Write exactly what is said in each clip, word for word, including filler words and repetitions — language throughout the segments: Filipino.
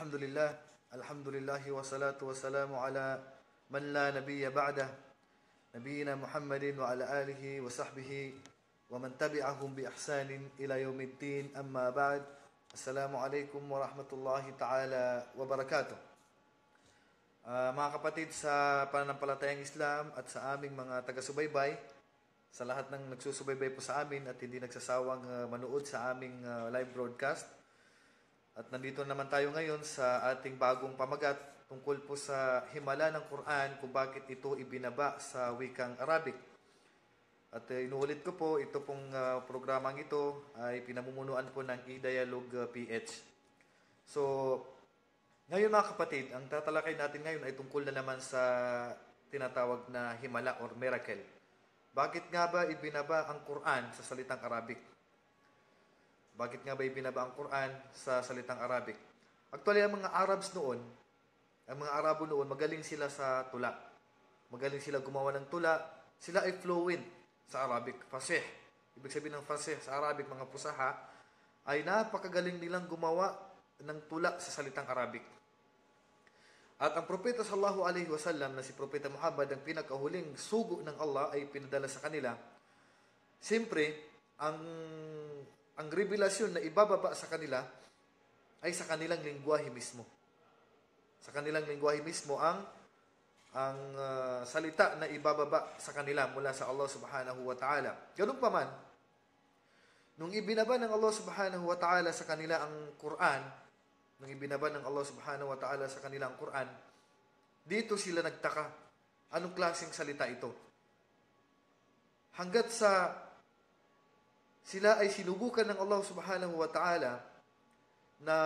Alhamdulillah, alhamdulillahi wa salatu wa salamu ala man la nabiyya ba'dah, nabiyina Muhammadin wa ala alihi wa sahbihi wa man tabi'ahum bi ihsanin ila yaumiddin, amma ba'd. Assalamu alaikum wa rahmatullahi ta'ala wa barakatuh. Uh, mga kapatid sa pananampalatayang Islam at sa aming mga taga-subaybay, sa lahat ng nagsusubaybay po sa amin at hindi nagsasawang uh, manood sa aming uh, live broadcast. At nandito naman tayo ngayon sa ating bagong pamagat tungkol po sa himala ng Quran, kung bakit ito ibinaba sa wikang Arabic. At uh, inuulit ko po, ito pong uh, programang ito ay pinamumunuan po ng eDialogue uh, P H. So, ngayon mga kapatid, ang tatalakay natin ngayon ay tungkol na naman sa tinatawag na himala or miracle. Bakit nga ba ibinaba ang Quran sa salitang Arabic? Bakit nga ba ibinaba ang Quran sa salitang Arabic? Actually, ang mga Arabs noon, ang mga Arabo noon, magaling sila sa tula. Magaling sila gumawa ng tula. Sila ay fluent sa Arabic. Fasih. Ibig sabihin ng fasih sa Arabic, mga pusaha, ay napakagaling nilang gumawa ng tula sa salitang Arabic. At ang Propeta sallallahu alaihi wasallam na si Propeta Muhammad, ang pinakahuling sugo ng Allah ay pinadala sa kanila. Siyempre, ang ang revelasyon na ibababa sa kanila ay sa kanilang lingwahe mismo. Sa kanilang lingwahe mismo ang ang uh, salita na ibababa sa kanila mula sa Allah Subhanahu wa Ta'ala. Ganun pa man, nung ibinaba ng Allah Subhanahu wa Ta'ala sa kanila ang Quran, nung ibinaba ng Allah Subhanahu wa Ta'ala sa kanila ang Quran, dito sila nagtaka. Anong klaseng salita ito? Hanggat sa sila ay sinubukan ng Allah Subhanahu wa Ta'ala na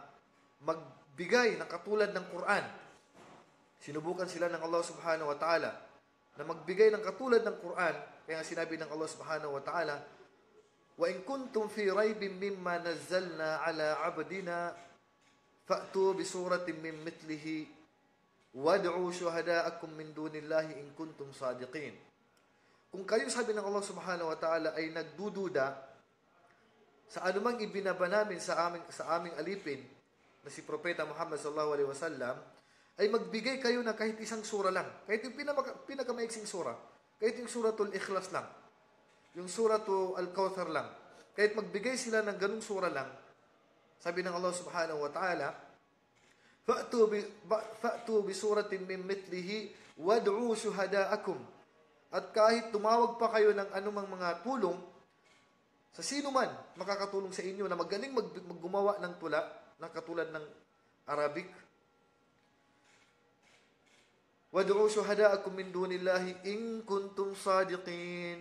magbigay ng katulad ng Quran. Sinubukan sila ng Allah Subhanahu wa Ta'ala na magbigay ng katulad ng Quran. Kaya sinabi ng Allah Subhanahu wa Ta'ala, "Wa in kuntum fi raybin mimma nazzalna ala 'abdina fa'tu bi suratin min mithlihi wad'u shuhada'akum min dunillahi in kuntum sadiqin." Kung kayo, sabi ng Allah Subhanahu wa Ta'ala, ay nagdududa sa anumang ibinaba namin sa aming, sa aming alipin na si Propeta Muhammad sallallahu alaihi wasallam, ay magbigay kayo na kahit isang sura lang. Kahit yung pinaka, pinakamaiksing sura. Kahit yung suratul Ikhlas lang. Yung suratul Al-Kawthar lang. Kahit magbigay sila ng ganung sura lang, sabi ng Allah Subhanahu wa Ta'ala, Fa'tu bi, fa'tu bi suratin min mithlihi wad'u shuhada'akum. At kahit tumawag pa kayo ng anumang mga tulong, sa sino man makakatulong sa inyo na magaling mag, maggumawa ng tula, na katulad ng Arabic, وَادْعُوا شُهَدَاءَكُمْ مِنْ دُونِ اللَّهِ إِن كُنْتُمْ صَادِقِينَ.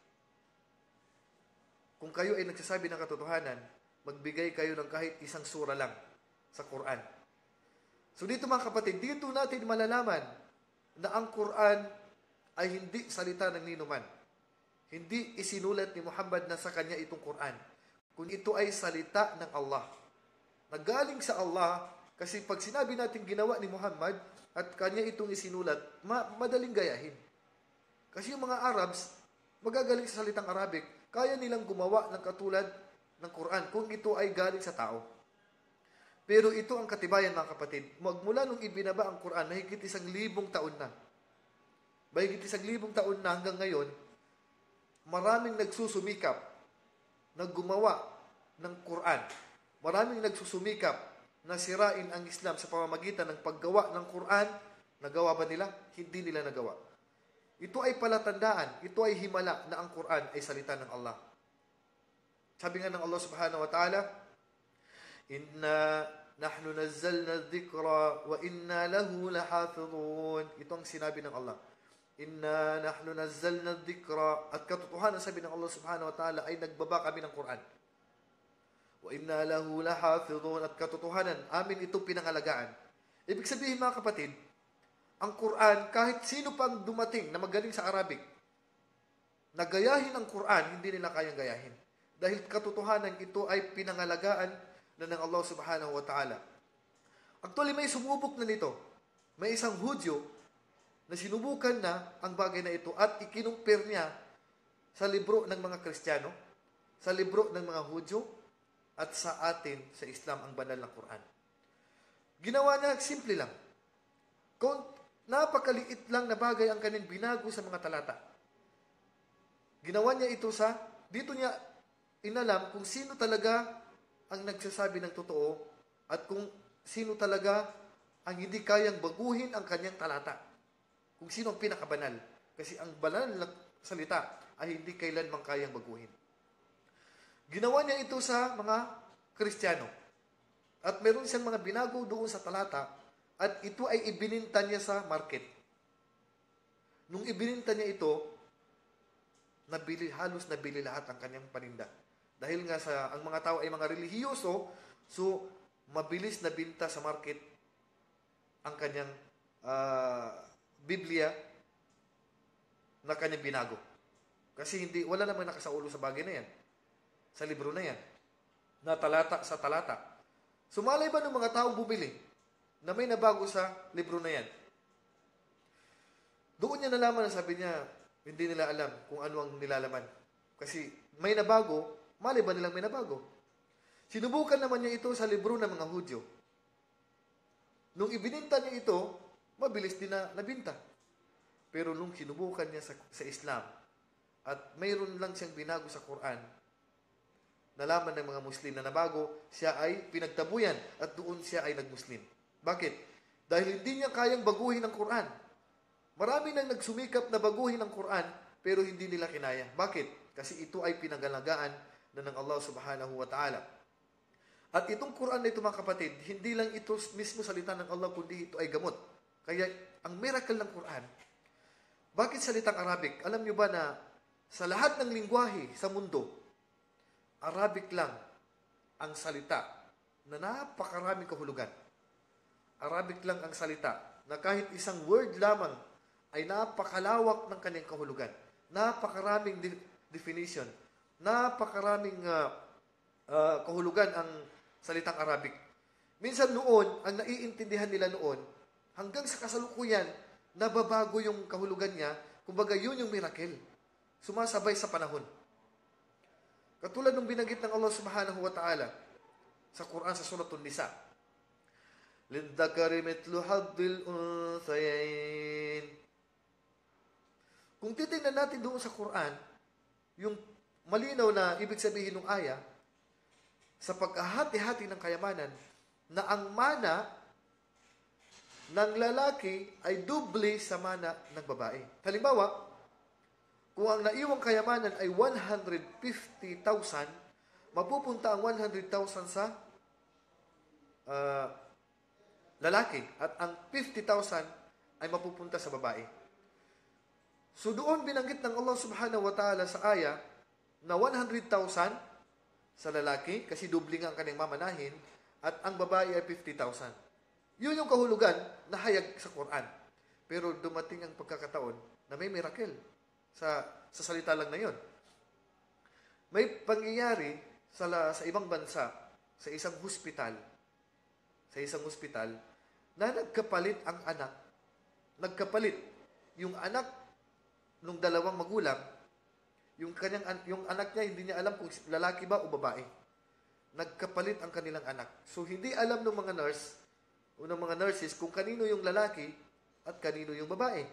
Kung kayo ay nagsasabi ng katotohanan, magbigay kayo ng kahit isang sura lang sa Quran. So dito mga kapatid, dito natin malalaman na ang Quran ay hindi salita ng ninuman. Hindi isinulat ni Muhammad na sa kanya itong Quran. Kung ito ay salita ng Allah. Nagaling sa Allah, kasi pag sinabi natin ginawa ni Muhammad at kanya itong isinulat, ma- madaling gayahin. Kasi yung mga Arabs, magagaling sa salitang Arabic, kaya nilang gumawa ng katulad ng Quran kung ito ay galing sa tao. Pero ito ang katibayan mga kapatid. Magmula nung ibinaba ang Quran, mahigit isang libong taon na. Mahigit isang libong taon na hanggang ngayon, maraming nagsusumikap na gumawa ng Quran. Maraming nagsusumikap na sirain ang Islam sa pamamagitan ng paggawa ng Quran. Nagawa ba nila? Hindi nila nagawa. Ito ay palatandaan, ito ay himala na ang Quran ay salita ng Allah. Sabi nga ng Allah Subhanahu wa Ta'ala, Inna nahnu nazzalna dhikra wa inna lahu lahafidhun. Ito ang sinabi ng Allah. Inna nahnu nazzalna dhikra, at katotohanan sabi ng Allah Subhanahu wa Ta'ala ay nagbaba kami ng Quran. Wa inna lahu lahafidhun, at katotohanan amin ito pinangalagaan. Ibig sabihin mga kapatid, ang Quran, kahit sino pang dumating na magaling sa Arabic, nagayahin ang Quran, hindi nila kayang gayahin. Dahil katotohanan ito ay pinangalagaan na ng Allah Subhanahu wa Ta'ala. Actually, may sumubok na nito. May isang Hudyo na sinubukan na ang bagay na ito at ikinumpir niya sa libro ng mga Kristiyano, sa libro ng mga Hudyo, at sa atin, sa Islam, ang banal na Quran. Ginawa niya, simple lang. Kung napakaliit lang na bagay ang kanyang binago sa mga talata. Ginawa niya ito sa, dito niya inalam kung sino talaga ang nagsasabi ng totoo at kung sino talaga ang hindi kayang baguhin ang kanyang talata. Kung sino ang pinakabanal. Kasi ang banal na salita ay hindi kailanman kayang baguhin. Ginawa niya ito sa mga Kristiyano. At meron siyang mga binago doon sa talata at ito ay ibininta niya sa market. Nung ibininta niya ito, nabili, halos nabili lahat ang kanyang paninda. Dahil nga sa ang mga tao ay mga relihiyoso, so mabilis na binta sa market ang kanyang uh, Biblia na kanyang binago. Kasi hindi wala namang nakasaulo sa bagay na yan. Sa libro na yan. Na talata sa talata. Sumalay ba ng mga taong bumili na may nabago sa libro na yan? Doon niya nalaman na sabi niya, hindi nila alam kung ano ang nilalaman. Kasi may nabago, mali ba nilang may nabago? Sinubukan naman niya ito sa libro ng mga Hudyo. Nung ibininta niya ito, mabilis din na nabinta. Pero nung sinubukan niya sa, sa Islam, at mayroon lang siyang binago sa Quran, nalaman ng mga Muslim na nabago, siya ay pinagtabuyan at doon siya ay nagmuslim. Bakit? Dahil hindi niya kayang baguhin ang Quran. Marami nang nagsumikap na baguhin ang Quran, pero hindi nila kinaya. Bakit? Kasi ito ay pinagalagaan na ng Allah subhanahu wa ta'ala. At itong Quran na ito mga kapatid, hindi lang ito mismo salita ng Allah, kundi ito ay gamot. Kaya ang miracle ng Quran, bakit salitang Arabic? Alam niyo ba na sa lahat ng lingwahe sa mundo, Arabic lang ang salita na napakaraming kahulugan. Arabic lang ang salita na kahit isang word lamang ay napakalawak ng kanyang kahulugan. Napakaraming de- definition. Napakaraming uh, uh, kahulugan ang salitang Arabic. Minsan noon, ang naiintindihan nila noon, hanggang sa kasalukuyan, nababago yung kahulugan niya, kumbaga yun yung miracle. Sumasabay sa panahon. Katulad ng binanggit ng Allah subhanahu wa ta'ala sa Quran sa Surah An-Nisa. لِلذَّكَرِ مِثْلُ حَظِّ الْأُنثَيَيْنِ. Kung titingnan natin doon sa Quran, yung malinaw na ibig sabihin ng aya, sa pagkahati-hati ng kayamanan, na ang mana ng lalaki ay doble sa mana ng babae. Halimbawa, kung ang naiwang kayamanan ay one hundred fifty thousand, mapupunta ang one hundred thousand sa uh, lalaki at ang fifty thousand ay mapupunta sa babae. So doon binanggit ng Allah subhanahu wa ta'ala sa aya na one hundred thousand sa lalaki kasi dubling ang kanyang mamanahin at ang babae ay fifty thousand. Yun yung kahulugan na hayag sa Quran. Pero dumating ang pagkakataon na may miracle sa sa salita lang na yun. May pangyayari sa, sa ibang bansa, sa isang hospital, sa isang hospital, na nagkapalit ang anak. Nagkapalit. Yung anak ng dalawang magulang, yung, kanyang, yung anak niya, hindi niya alam kung lalaki ba o babae. Nagkapalit ang kanilang anak. So, hindi alam ng mga nurse, o ng mga nurses, kung kanino yung lalaki at kanino yung babae.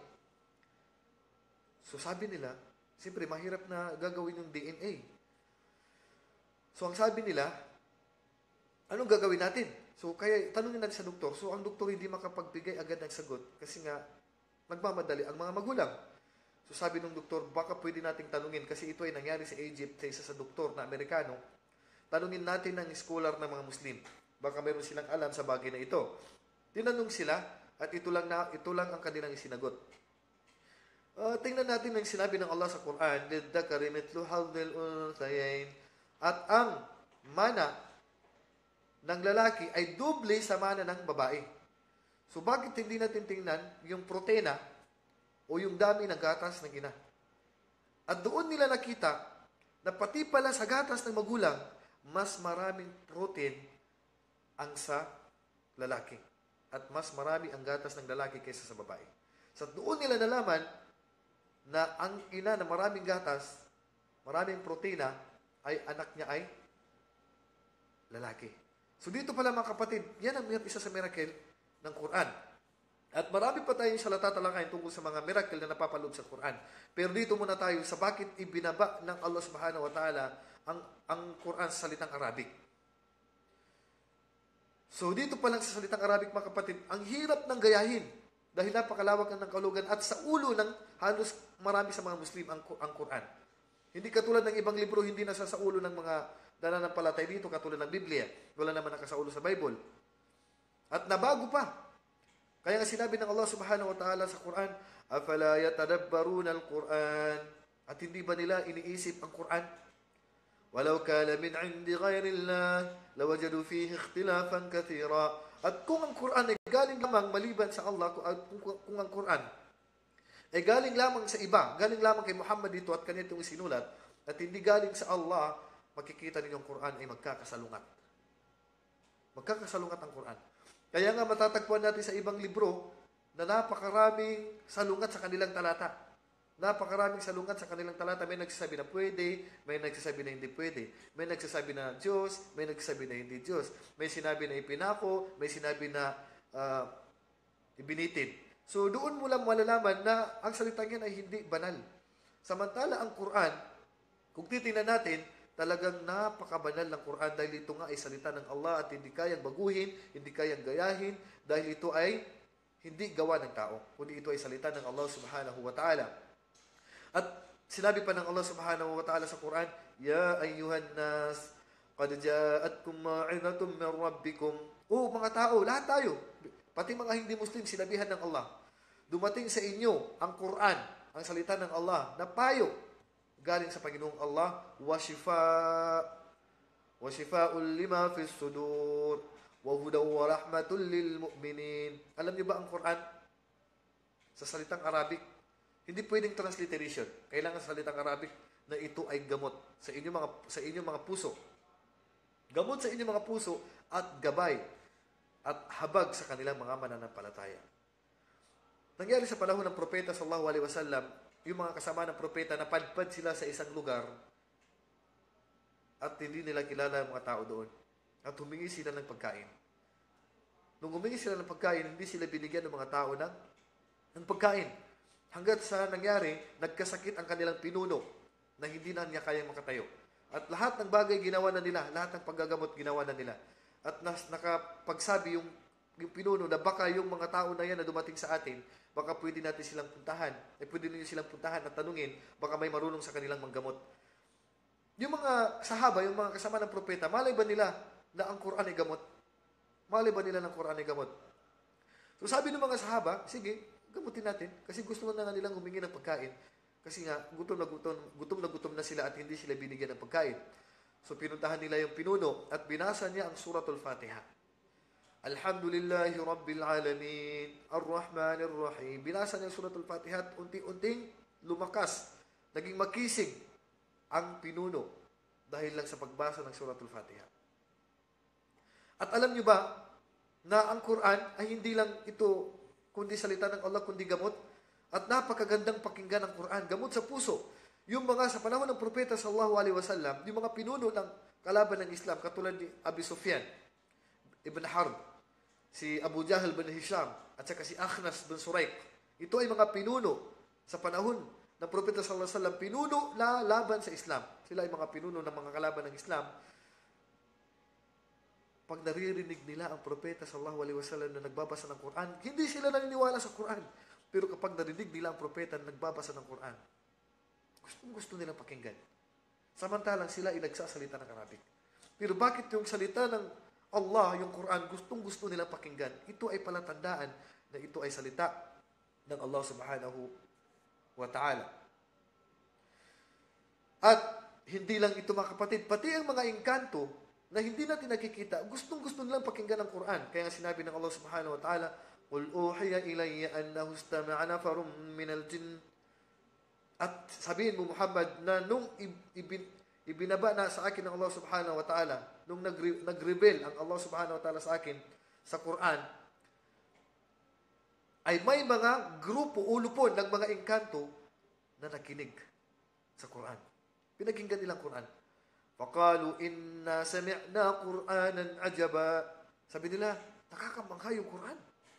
So sabi nila, siyempre mahirap na gagawin yung D N A. So ang sabi nila, anong gagawin natin? So kaya tanungin natin sa doktor. So ang doktor hindi makapagbigay agad ng sagot kasi nga nagmamadali ang mga magulang. So sabi ng doktor, baka pwede nating tanungin kasi ito ay nangyari sa Egypt sa isa sa doktor na Amerikano. Tanungin natin ng scholar ng mga Muslim. Baka meron silang alam sa bagay na ito. Tinanong sila at ito lang na ito lang ang kanilang sinagot. Uh, tingnan natin ang sinabi ng Allah sa Quran, لِلذَّكَرِ مِثْلُ حَظِّ الْأُنثَيَيْنِ. At ang mana ng lalaki ay doble sa mana ng babae. So bakit hindi natin tingnan yung proteina o yung dami ng gatas ng ina? At doon nila nakita na pati pala sa gatas ng magulang, mas maraming protein ang sa lalaki. At mas marami ang gatas ng lalaki kaysa sa babae. So doon nila nalaman na ang ina na maraming gatas, maraming protina, ay anak niya ay lalaki. So dito pala mga kapatid, yan ang isa sa miracle ng Quran. At marami pa tayong salata talakayin tungkol sa mga miracle na napapaloob sa Quran. Pero dito muna tayo sa bakit ibinaba ng Allah subhanahu wa ta'ala ang, ang Quran sa salitang Arabic. So dito pa lang sa salitang Arabic, mga kapatid, ang hirap ng gayahin dahil napakalawak ng kalugan at sa ulo ng halos marami sa mga Muslim ang, ang Quran. Hindi katulad ng ibang libro, hindi nasa sa ulo ng mga nananampalatay dito, katulad ng Biblia. Wala naman nakasaulo sa Bible. At nabago pa. Kaya nga sinabi ng Allah subhanahu wa ta'ala sa Quran, أَفَلَا يَتَدَبَّرُونَ الْقُرْآنِ At hindi ba nila iniisip ang Quran? وَلَوْ كَانَ مِنْ عِنْدِ غَيْرِ اللَّهِ لَوَجَدُوا فِيهِ اخْتِلَافًا كَثِيرًا At kung ang Quran ay galing lamang maliban sa Allah, kung, kung, kung ang Quran ay galing lamang sa iba, galing lamang kay Muhammad dito at kanya itong isinulat, at hindi galing sa Allah, makikita ninyong Quran ay magkakasalungat. Magkakasalungat ang Quran. Kaya nga matatagpuan natin sa ibang libro na napakaraming salungat sa kanilang talata. Napakaraming salungat sa kanilang talata. May nagsasabi na pwede, may nagsasabi na hindi pwede. May nagsasabi na Diyos, may nagsasabi na hindi Diyos. May sinabi na ipinako, may sinabi na uh, ibinitid. So doon mo lang malalaman na ang salitang yan ay hindi banal. Samantala ang Quran, kung titingnan natin, talagang napakabanal ng Quran dahil ito nga ay salita ng Allah at hindi kayang baguhin, hindi kayang gayahin dahil ito ay hindi gawa ng tao, kundi ito ay salita ng Allah subhanahu wa ta'ala. At sinabi pa ng Allah subhanahu wa ta'ala sa Quran, Ya ayyuhan nas, qad ja'atkum ma'inatum min rabbikum. Oh, mga tao, lahat tayo, pati mga hindi Muslim, sinabihan ng Allah, dumating sa inyo ang Quran, ang salita ng Allah, na payo galing sa Panginoong Allah, wa shifa wa shifaa'un lima fis sudur wa hudaw wa rahmatul lil mu'minin. Alam niyo ba ang Quran sa salitang Arabic, hindi pwedeng transliteration. Kailangan sa salitang Arabic na ito ay gamot sa inyong mga sa inyong mga puso. Gamot sa inyong mga puso at gabay at habag sa kanilang mga mananampalataya. Nangyari sa panahon ng propeta sallallahu alaihi wasallam, yung mga kasama ng propeta, napadpad sila sa isang lugar at hindi nila kilala ang mga tao doon. At humingi sila ng pagkain. Nung humingi sila ng pagkain, hindi sila binigyan ng mga tao ng, ng pagkain. Hanggat sa nangyari, nagkasakit ang kanilang pinuno na hindi na niya kayang makatayo. At lahat ng bagay ginawa na nila, lahat ng paggagamot ginawa na nila. At nas, nakapagsabi yung, yung pinuno na baka yung mga tao na yan na dumating sa atin, baka pwede natin silang puntahan. Eh, pwede ninyo silang puntahan at tanungin, baka may marunong sa kanilang manggamot. Yung mga sahaba, yung mga kasama ng propeta, malay ba nila na ang Quran ay gamot? Malay ba nila ng Quran ay gamot? So sabi ng mga sahaba, sige, gamutin natin. Kasi gusto na nga nilang humingi ng pagkain. Kasi nga, gutom na gutom, gutom na gutom na sila at hindi sila binigyan ng pagkain. So pinuntahan nila yung pinuno at binasa niya ang Suratul Fatiha. Alhamdulillahi Rabbil Alamin, Ar-Rahmanir Rahim. Binasa niya Suratul Fatiha at unti-unting lumakas, naging makisig ang pinuno dahil lang sa pagbasa ng Suratul Fatiha. At alam niyo ba na ang Quran ay hindi lang ito kundi salita ng Allah, kundi gamot? At napakagandang pakinggan ng Quran, gamot sa puso. Yung mga sa panahon ng propeta sallallahu alaihi wasallam, yung mga pinuno ng kalaban ng Islam, katulad ni Abi Sufyan ibn Harb, si Abu Jahl bin Hisham, at saka si Akhnas bin Suraik. Ito ay mga pinuno sa panahon ng propeta sallallahu alaihi wasallam, pinuno na laban sa Islam. Sila ay mga pinuno ng mga kalaban ng Islam. Pag naririnig nila ang propeta sallallahu alaihi wasallam na nagbabasa ng Quran, hindi sila naniniwala sa Quran. Pero kapag narinig nila ang propeta na nagbabasa ng Quran, gustong gusto nilang pakinggan. Samantalang sila ay nagsasalita ng Arabic. Pero bakit yung salita ng Allah, yung Quran, gustong-gusto nilang pakinggan? Ito ay palatandaan na ito ay salita ng Allah subhanahu wa ta'ala. At hindi lang ito, mga kapatid, pati ang mga engkanto na hindi natin nakikita, gustong-gusto nilang pakinggan ang Quran. Kaya sinabi ng Allah subhanahu wa ta'ala, قُلْ أُوحِيَ إِلَيَّ أَنَّهُ اسْتَمَعَ نَفَرٌ مِنَ الْجِنِّ. At sabihin mo, Muhammad, na nung ibin, ibinaba na sa akin ng Allah subhanahu wa ta'ala, nung nagre, nag-rebel ang Allah subhanahu wa ta'ala sa akin sa Quran, ay may mga grupo o lupon ng mga engkanto na nakinig sa Quran. Pinakinggan nilang Quran. فَقَالُوا إِنَّا سَمِعْنَا قُرْآنًا عَجَبًا. Sabi nila, nakakamangha yung Quran.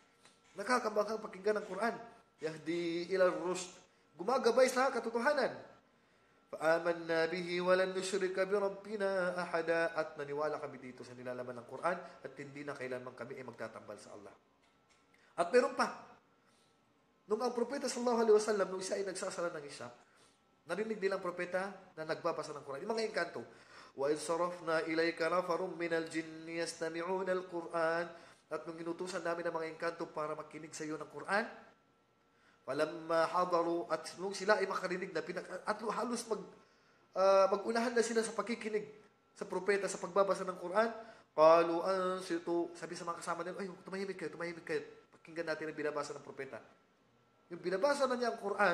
Nakakabanghang pakinggan ng Quran. Yahdi ila rushd. Gumagabay sa katotohanan. Fa'amanna bihi walan nusyrika bi rabbina ahada. At naniwala kami dito sa nilalaman ng Quran at hindi na kailanman kami ay magtatambal sa Allah. At meron pa. Nung ang propeta sallallahu alaihi wasallam, nung siya ay nagsasala ng isya, narinig nilang propeta na nagbabasa ng Quran. Yung mga engkanto. Wa idh sarafna ilayka nafarum minal jinni yastami'una al-Quran. At nung inutusan namin ang mga engkanto para makinig sa iyo ng Quran, falamma hadaru, at nung sila ay makarinig na, pinaka, at halos mag, uh, mag-unahan na sila sa pakikinig sa propeta, sa pagbabasa ng Quran, qalu ansitu, sabi sa mga kasama nila, ay, tumahimik kayo, tumahimik kayo, pakinggan natin ang binabasa ng propeta. Yung binabasa na niya ang Quran,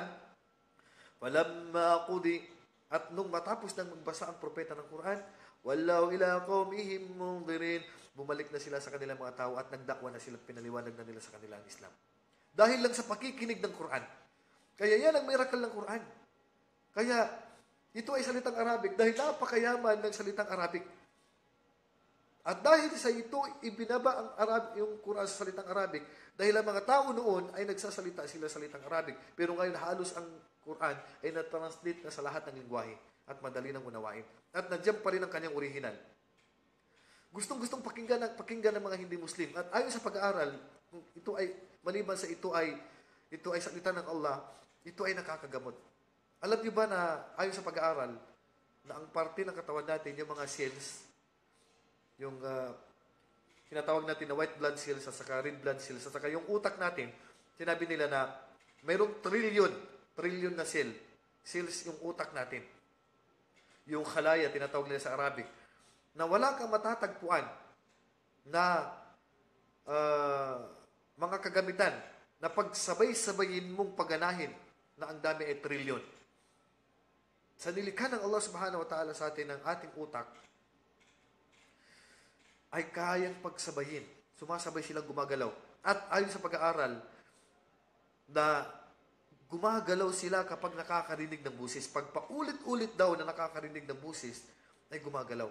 falamma qudi, at nung matapos nang magbasa ang propeta ng Quran, wallahu ila qaumihim mundirin, bumalik na sila sa kanilang mga tao at nagdakwa na sila at pinaliwanag na nila sa kanilang Islam. Dahil lang sa pakikinig ng Quran. Kaya yan ang miracle ng Quran. Kaya ito ay salitang Arabic dahil napakayaman ng salitang Arabic. At dahil sa ito, ibinaba ang Arab, yung Quran sa salitang Arabic dahil ang mga tao noon ay nagsasalita sila salitang Arabic. Pero ngayon halos ang Quran ay na-translate na sa lahat ng lingwahe at madali nang unawain. At nandiyan pa rin ang kanyang original. Gustong-gustong pakinggan ng pakinggan ng mga hindi Muslim. At ayon sa pag-aaral, ito ay maliban sa ito ay ito ay salita ng Allah, ito ay nakakagamot. Alam niyo ba na ayon sa pag-aaral na ang parte ng katawan natin, yung mga cells, yung uh, tinatawag natin na white blood cells at saka red blood cells at saka yung utak natin, sinabi nila na mayroong trillion, trillion na cell, cells yung utak natin. Yung khalaya, tinatawag nila sa Arabic, na wala kang matatagpuan na uh, mga kagamitan na pagsabay-sabayin mong pagganahin na ang dami ay trilyon. Sa nilikha ng Allah subhanahu wa ta'ala sa atin ng ating utak, ay kayang pagsabayin. Sumasabay silang gumagalaw. At ayon sa pag-aaral, na gumagalaw sila kapag nakakarinig ng busis. Pag paulit-ulit daw na nakakarinig ng busis, ay gumagalaw.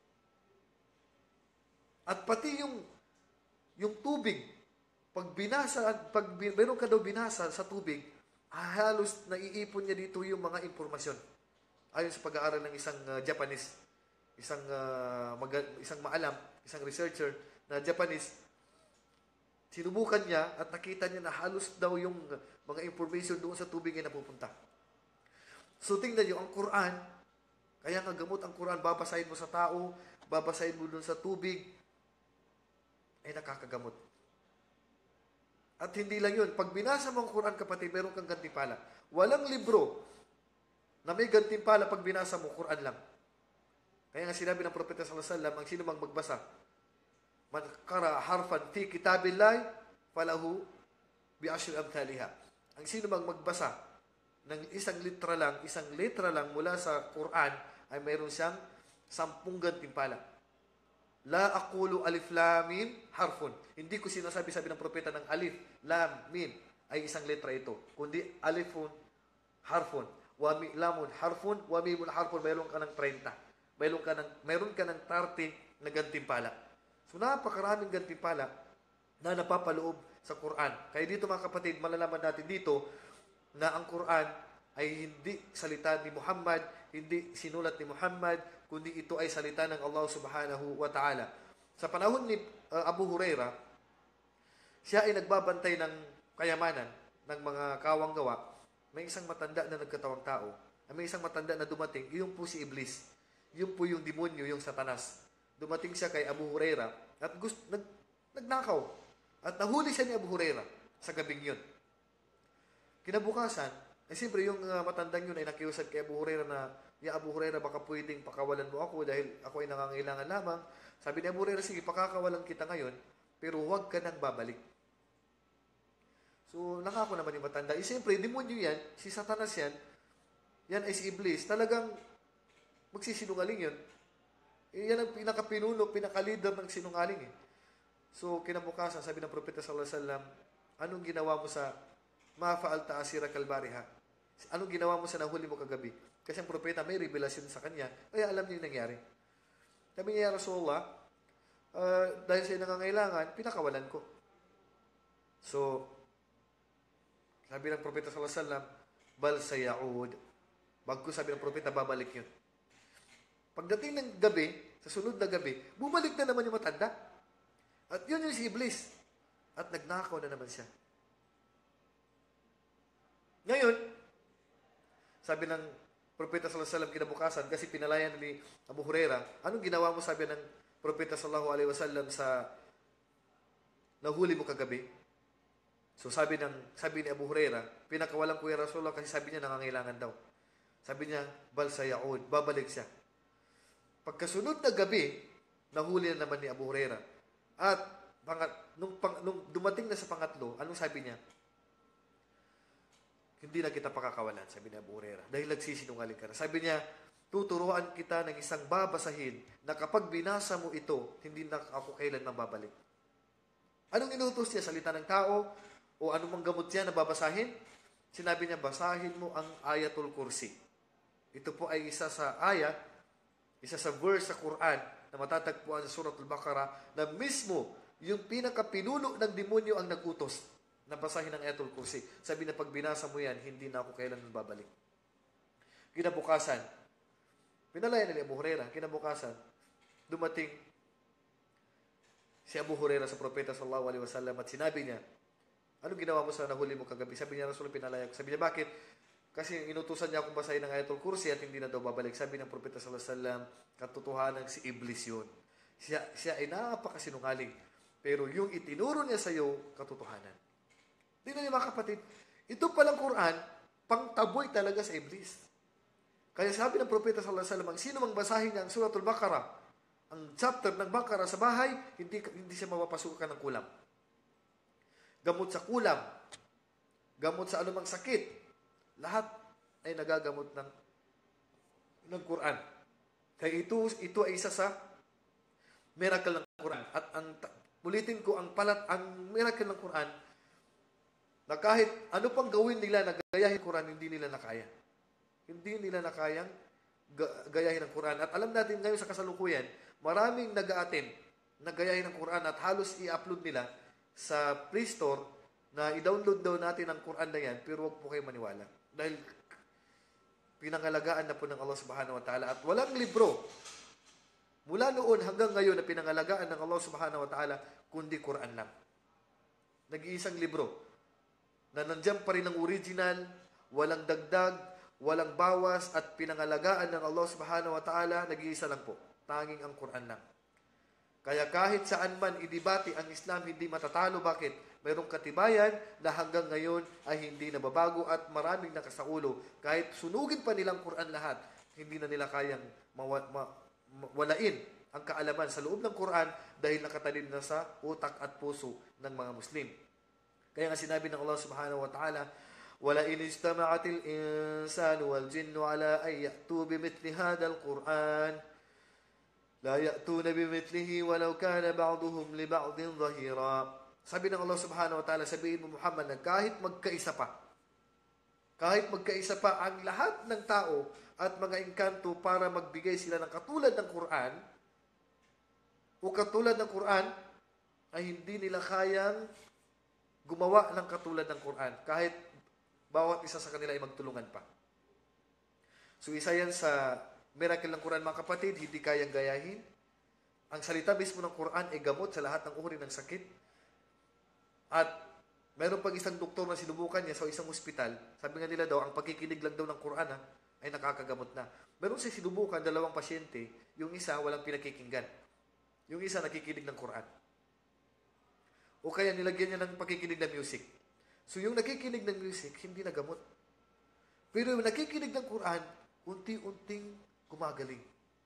At pati yung yung tubig, pag binasa, pag meron ka daw binasa sa tubig, halos naiipon niya dito yung mga impormasyon. Ayon sa pag-aaral ng isang uh, Japanese, isang uh, mag- isang maalam, isang researcher na Japanese, sinubukan niya at nakita niya na halos daw yung mga information doon sa tubig ay napupunta. So tingnan niyo, ang Quran, kaya nga gamot ang Quran, babasahin mo sa tao, babasahin mo doon sa tubig, ay nakakagamot. At hindi lang yun. Pag binasa mo ang Quran, kapatid, meron kang gantimpala. Walang libro na may gantimpala pag binasa mo, Quran lang. Kaya nga sinabi ng Propeta sallallahu alaihi wasallam, ang sino mang magbasa, man qara harfan fi kitabillah, falahu bi ashri amthaliha. Ang sino mang magbasa ng isang litra lang, isang letra lang mula sa Quran, ay mayroon siyang sampung gantimpala. La aqulu alif lam mim harfun. Hindi ko sinasabi sabi ng propeta ng alif, lam, mim ay isang letra ito, kundi alifun harfun, wa mi, lamun harfun, wa mimun harfun. Mayroon ka ng thirty. Mayroon ka ng mayroon ka ng thirty na gantimpala. So napakaraming gantimpala na napapaloob sa Quran. Kaya dito mga kapatid, malalaman natin dito na ang Quran ay hindi salita ni Muhammad, hindi sinulat ni Muhammad, kundi ito ay salita ng Allah subhanahu wa ta'ala. Sa panahon ni uh, Abu Huraira, siya ay nagbabantay ng kayamanan ng mga kawang gawa. May isang matanda na nagkatawang tao. May isang matanda na dumating, yung po si Iblis. Yung po yung demonyo, yung Satanas. Dumating siya kay Abu Huraira at gusto, nag, nagnakaw. At nahuli siya ni Abu Huraira sa gabing yun. Kinabukasan, eh siyempre yung uh, matandang yun ay nakiusap kay Abu Huraira na, ya Abu Huraira, baka pwedeng pakawalan mo ako dahil ako ay nangangailangan lamang. Sabi ni Abu Huraira, sige, pakakawalan kita ngayon, pero huwag ka nang babalik. So, nakako naman yung matanda. Eh siyempre, demonyo yan, si Satanas yan, yan ay si Iblis. Talagang magsisinungaling yun. Eh, yan ang pinakapinuno, pinakalider ng sinungaling eh. So, kinabukasan, sabi ng Propeta sallallahu alaihi wasallam, anong ginawa mo sa ma fa'alta asira kalbariha? Anong ginawa mo sa nahuli mo kagabi? Kasi ang propeta may revelasyon sa kanya, kaya alam niya yung nangyari. Sabi niya, Rasulullah, uh, dahil sa'yo nangangailangan, pinakawalan ko. So, sabi ng propeta sallallahu alaihi wasallam, bal sayaud. Bago sabi ng propeta, babalik yun. Pagdating ng gabi, sa sunod na gabi, bumalik na naman yung matanda. At yun yung si Iblis. At nagnakaw na naman siya. Ngayon, sabi ng propeta sallallahu alaihi wasallam kinabukasan, kasi pinalayan ni Abu Huraira, anong ginawa mo, sabi ng propeta sallallahu alaihi wasallam, sa nahuli mo kagabi? So sabi ng sabi ni Abu Huraira, pinakawalan ko yung Rasulullah kasi sabi niya nangangailangan daw. Sabi niya, bal sayaud, babalik siya. Pagkasunod na gabi, nahuli na naman ni Abu Huraira. At pangat, nung, pang, nung dumating na sa pangatlo, anong sabi niya? Hindi na kita pakakawalan, sabi ni Abu Huraira. Dahil nagsisinungaling ka na. Sabi niya, tuturuan kita ng isang babasahin na kapag binasa mo ito, hindi na ako kailanman babalik. Anong inutos niya? Salita ng tao o anumang gamot niya na babasahin? Sinabi niya, basahin mo ang Ayatul Kursi. Ito po ay isa sa ayat, isa sa verse sa Quran na matatagpuan sa Suratul Baqarah na mismo yung pinakapinuno ng demonyo ang nagutos na basahin ang Ayatul Kursi. Sabi na pag binasa mo yan, hindi na ako kailanman babalik. Kinabukasan, pinalayan ni Abu Huraira, kinabukasan, dumating si Abu Huraira sa propeta sallallahu alaihi wasallam at sinabi niya, anong ginawa mo sa nahuli mo kagabi? Sabi niya, Rasul, pinalaya ko. Sabi niya, bakit? Kasi inutusan niya akong basahin ng Ayatul Kursi at hindi na daw babalik. Sabi ng propeta sallallahu alaihi wasallam, katotohanan si Iblis yun. Siya, siya ay napakasinungaling. Pero yung itinuro niya sa iyo, katotohanan. Tingnan niyo mga kapatid, ito palang Quran, pangtaboy talaga sa Iblis. Kaya sabi ng propeta sallallahu alaihi wasallam, ang sino mang basahin niya ang Suratul Baqarah, ang chapter ng Baqarah sa bahay, hindi hindi siya mapapasukan ng kulam. Gamot sa kulam, gamot sa anumang sakit, lahat ay nagagamot ng ng Quran. Kaya ito ito ay isa sa miracle ng Quran. At ang ulitin ko, ang palat ang miracle ng Quran na kahit ano pang gawin nila na gayahin ng Quran, hindi nila nakaya. Hindi nila nakayang gayahin ng Quran. At alam natin ngayon sa kasalukuyan, maraming nag-a-attend na gayahin ng Quran at halos i-upload nila sa Play Store na i-download daw natin ang Quran na yan, pero huwag po kayo maniwala. Dahil pinangalagaan na po ng Allah subhanahu wa ta'ala at walang libro mula noon hanggang ngayon na pinangalagaan ng Allah subhanahu wa ta'ala kundi Quran lang. Nag-iisang libro na nandiyan pa rin ang original, walang dagdag, walang bawas at pinangalagaan ng Allah subhanahu wa ta'ala, nag-iisa lang po. Tanging ang Quran lang. Kaya kahit saan man idibati ang Islam, hindi matatalo. Bakit? Mayroong katibayan na hanggang ngayon ay hindi nababago at maraming nakasaulo. Kahit sunugin pa nilang Quran lahat, hindi na nila kayang mawa, ma, walain ang kaalaman sa loob ng Quran dahil nakatanim na sa utak at puso ng mga Muslim. Kaya nga sinabi ng Allah subhanahu wa ta'ala, وَلَئِنِ اجْتَمَعَتِ الْإِنسَانُ وَالْجِنُّ عَلَىٰ أَن يَأْتُوا بِمِثْلِ هَٰذَا الْقُرْآنِ لَا يَأْتُونَ بِمِثْلِهِ وَلَوْ كَانَ بَعْضُهُمْ لِبَعْضٍ ظَهِيرًا. Sabi ng Allah subhanahu wa ta'ala, sabihin mo Muhammad na kahit magkaisa pa, kahit magkaisa pa ang lahat ng tao at mga engkanto para magbigay sila ng katulad ng Quran o katulad ng Quran, ay hindi nila kayang gumawa ng katulad ng Quran kahit bawat isa sa kanila ay magtulungan pa. So isa yan sa miracle ng Quran, mga kapatid, hindi kayang gayahin. Ang salita mismo ng Quran ay gamot sa lahat ng uri ng sakit. At mayroon pag isang doktor na sinubukan niya sa isang ospital, sabi nga nila daw, ang pagkikinig lang daw ng Quran ha, ay nakakagamot na. Meron siya sinubukan, dalawang pasyente, yung isa walang pinakikinggan. Yung isa nakikinig ng Quran. O kaya nilagyan niya ng pakikinig ng music. So yung nakikinig ng music, hindi nagamot. Pero yung nakikinig ng Quran, unti-unting gumagaling.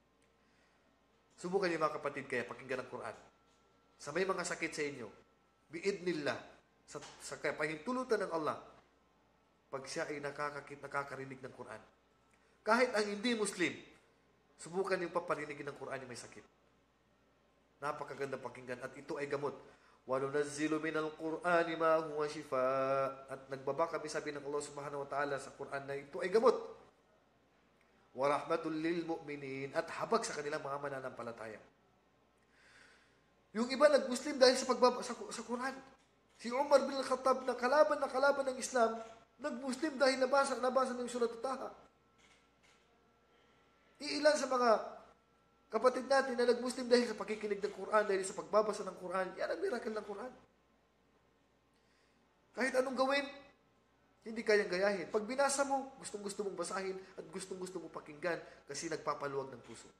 Subukan niyo mga kapatid kaya pakinggan ng Quran. Sa may mga sakit sa inyo, biidnillah, sa, sa pahintulutan ng Allah, pag siya ay nakakakit, nakakarinig ng Quran. Kahit ang hindi Muslim, subukan yung paparinigin ng Quran yung may sakit. Napakaganda pakinggan at ito ay gamot. وَنُنَزِّلُ مِنَ الْقُرْآنِ مَا هُوَ شِفَاءٌ. At nagbaba kami, sabi ng Allah subhanahu wa ta'ala sa Quran na ito ay gamot. وَرَحْمَةٌ لِلْمُؤْمِنِينَ. At habag sa kanilang mga mananampalataya. Yung iba nag-Muslim dahil sa pagbaba sa, sa Quran. Si Umar bin Khattab na kalaban na kalaban ng Islam, nag-Muslim dahil nabasa, nabasa ng Surat Taha. Iilan sa mga kapatid natin na nag-Muslim dahil sa pakikinig ng Quran, dahil sa pagbabasa ng Quran, yan ang miracle ng Quran. Kahit anong gawin, hindi kayang gayahin. Pag binasa mo, gustong-gusto mong basahin at gustong-gusto mong pakinggan kasi nagpapaluwag ng puso.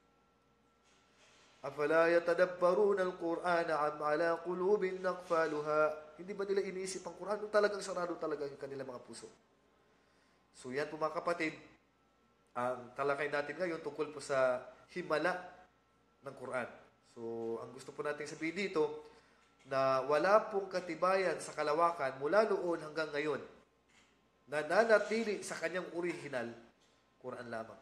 Afala yatadabbaruna al-Qur'ana am ala qulubin naqfaluha. Hindi ba nila iniisip ang Quran? Talagang sarado talaga ang kanilang mga puso. So yan po mga kapatid, ang talakay natin ngayon tungkol po sa himala ng Quran. So ang gusto po natin sabihin dito, na wala pong katibayan sa kalawakan mula noon hanggang ngayon na nanatili sa kanyang original, Quran lamang.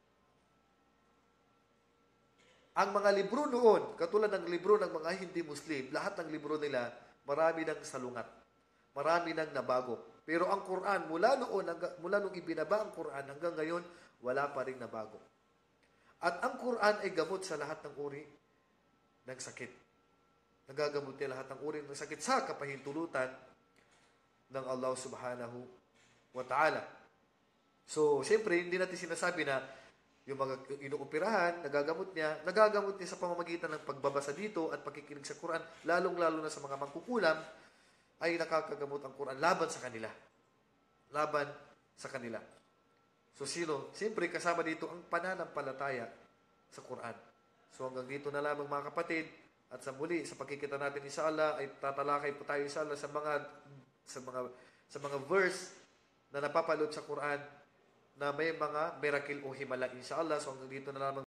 Ang mga libro noon, katulad ng libro ng mga hindi Muslim, lahat ng libro nila, marami nang salungat. Marami nang nabago. Pero ang Quran, mula noon, mula nung ibinaba ang Quran hanggang ngayon, wala pa rin nabago. At ang Quran ay gamot sa lahat ng uri ng sakit. Nagagamot niya lahat ng uri ng sakit sa kapahintulutan ng Allah subhanahu wa ta'ala. So, siyempre, hindi natin sinasabi na yung mga inuoperahan, nagagamot niya, nagagamot niya sa pamamagitan ng pagbabasa dito at pakikinig sa Quran, lalong-lalo na sa mga mangkukulam, ay nakakagamot ang Quran laban sa kanila. Laban sa kanila. So, sino? Siyempre, kasama dito ang pananampalataya sa Quran. So, hanggang dito na lamang mga kapatid, at sa muli, sa pagkikita natin inshallah, ay tatalakay po tayo inshallah sa mga, sa mga, sa mga verse na napapalod sa Quran, na may mga miracle o himala inshallah. So hanggang dito na lamang